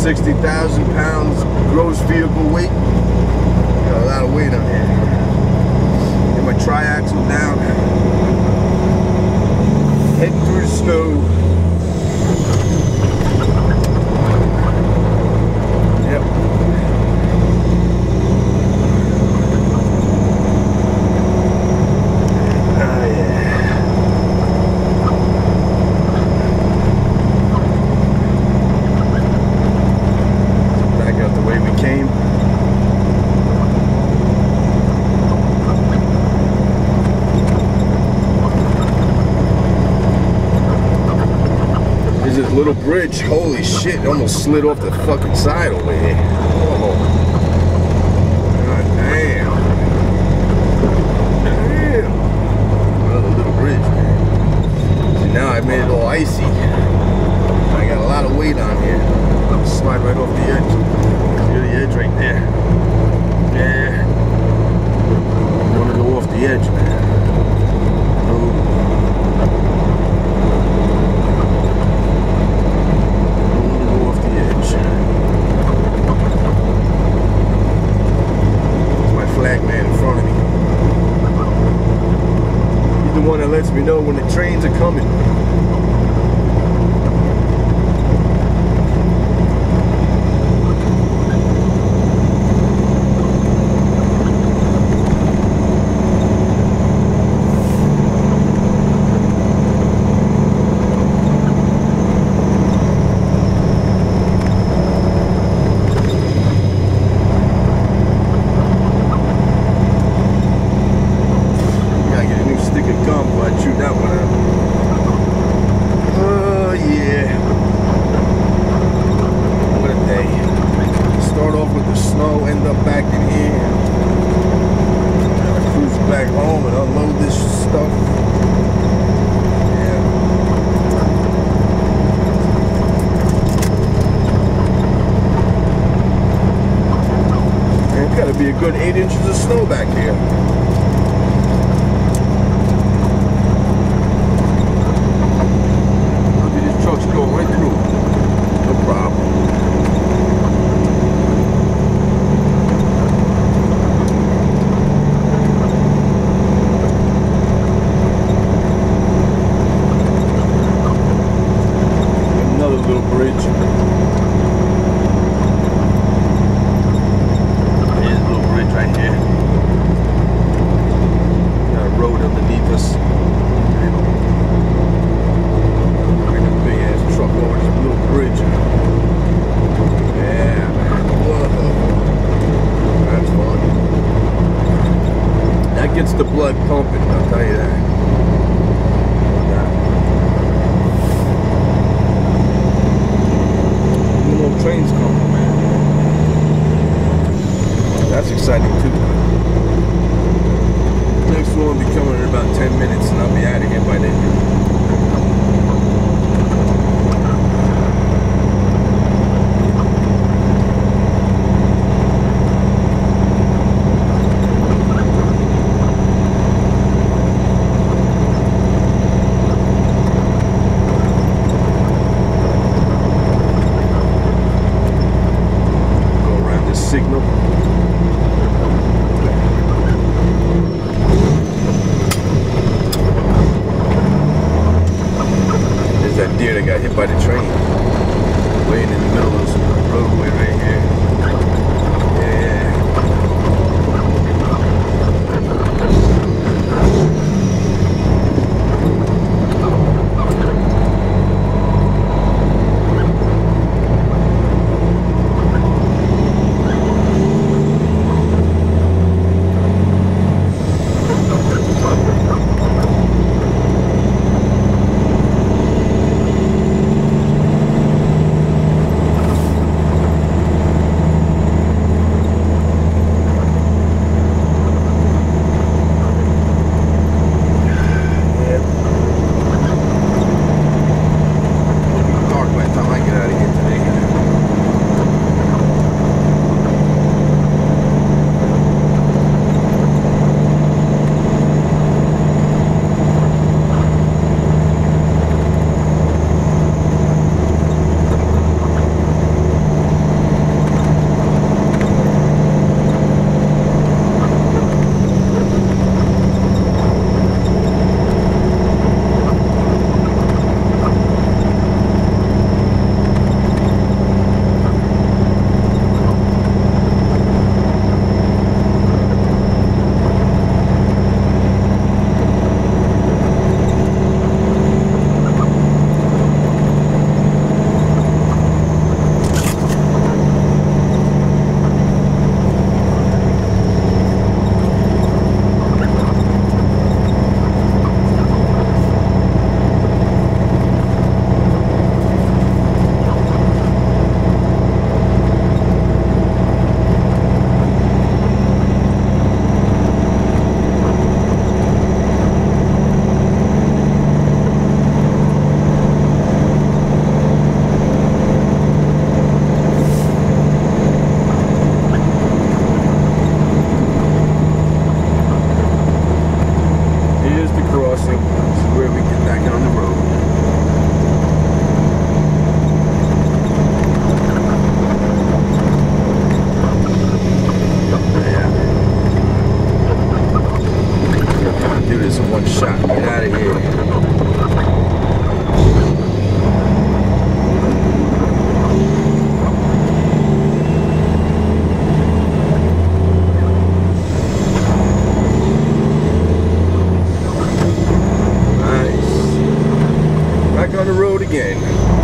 60,000 pounds gross vehicle weight. Got a lot of weight on here. Get my triaxle down. Heading through the snow. Yep. Little bridge, holy shit, it almost slid off the fucking side over here. Oh. God damn. Damn. Another little bridge, man. See, now I made it all icy. I got a lot of weight on here. I'll slide right off the edge. See the edge right there. Yeah. I want to go off the edge, man. Lets me know when the trains are coming. Be a good 8 inches of snow back here. Look at these trucks going right through. No problem. Another little bridge. Right here. Got a road underneath us. Bring a big ass truck over this little bridge. Yeah, man. Whoa. That's fun. That gets the blood pumping, I'll tell you that. Little trains coming, man. That's exciting too. Next one will be coming in about 10 minutes and I'll be out of here by then. Go around this signal. Deer that got hit by the train, laying in the middle of this roadway right here. Yeah. racing. This is where we get back on the road. Yeah. Do this in one shot. Get out of here. On the road again.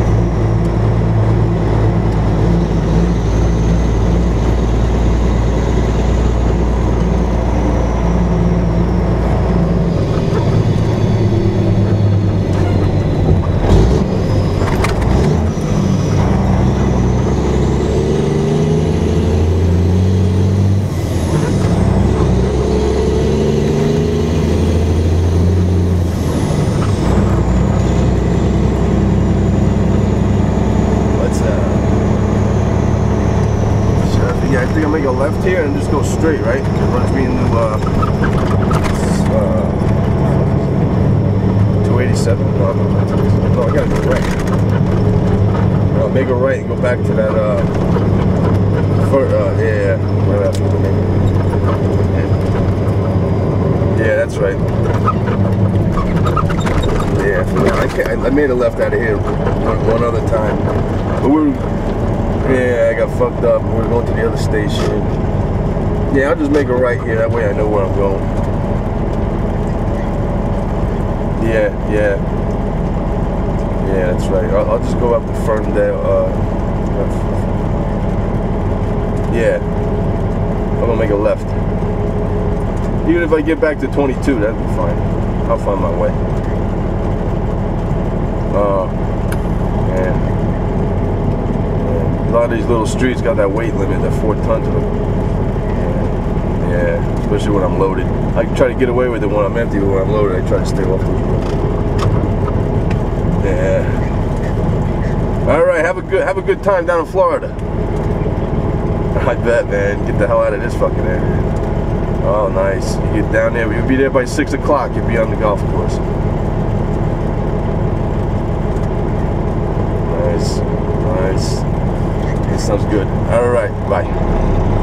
I think I'll make a left here and just go straight, right? It runs me into 287. No, I gotta go right. I'll make a right and go back to that, yeah, that's right. Yeah, I made a left out of here one other time. But yeah, I got fucked up. We're going to the other station. Yeah, I'll just make a right here. That way I know where I'm going. Yeah, that's right. I'll just go up to Ferndale. Yeah, I'm gonna make a left. Even if I get back to 22, that'd be fine. I'll find my way. Man. A lot of these little streets got that weight limit, that 4 tons of them. Yeah, especially when I'm loaded. I try to get away with it when I'm empty, but when I'm loaded, I try to stay off those roads. Yeah. All right, have a good time down in Florida. I bet, man. Get the hell out of this fucking area. Oh, nice. You get down there. You'll be there by 6 o'clock. You'll be on the golf course. Nice. Sounds good. All right, bye.